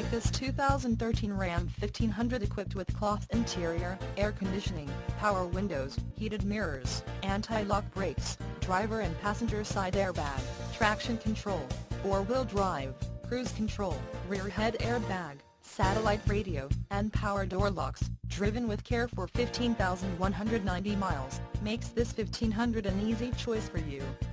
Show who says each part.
Speaker 1: like this 2013 Ram 1500 equipped with cloth interior, air conditioning, power windows, heated mirrors, anti-lock brakes, driver and passenger side airbag, traction control, four-wheel drive, cruise control, rear head airbag, satellite radio, and power door locks, driven with care for 15,190 miles, makes this 1500 an easy choice for you.